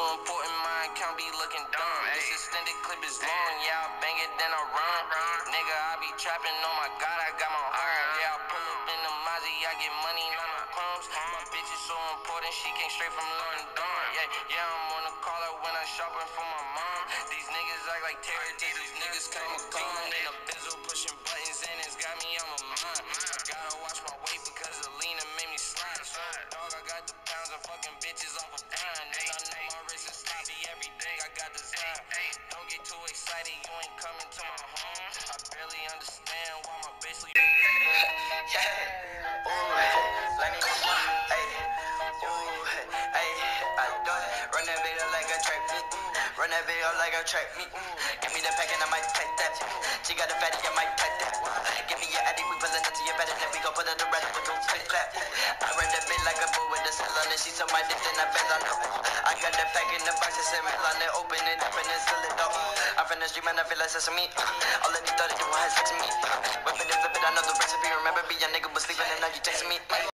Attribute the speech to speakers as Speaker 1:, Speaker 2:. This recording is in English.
Speaker 1: important, my account be looking dumb. This extended clip is long, yeah, I bang it, then I run. Nigga, I be trapping, oh my god, I got my home. Yeah, I pull up in the Mozzie, I get money, not no crumbs. My bitch is so important, she came straight from London. Yeah, I'm on the caller when I'm shopping for my mom. These niggas act like terror, these niggas come and come. In a Benzo pushing buttons, and it's got me on my mind. I gotta watch my weight because the leaner made me slide. So, dog, I got the pounds of fucking bitches off a dime. And I know my wrist is sloppy every day, I got design. Don't get too excited, you ain't coming to my home. I barely understand why my bitch leave.
Speaker 2: Yeah, ooh, like nigga, hey, ooh, hey, I do it. Run that bitch up like a track meet. Run that bitch up like a track meet. Give me the pack and I might take that. She got a fatty, I might take that. Give me your addy, we pullin' up to your bed and then we gon' put it to rest with two click clap. I run that bitch like a bull with a cell on it. She took my dick and I fell on her. I got the pack in the box and said, on it, open it up and then seal it up. I'm from the street, man, I feel like sesame. All of these thought it was sex to me. Whip it and flip it, I know the recipe. Remember me, your nigga was sleeping and now you chasing me.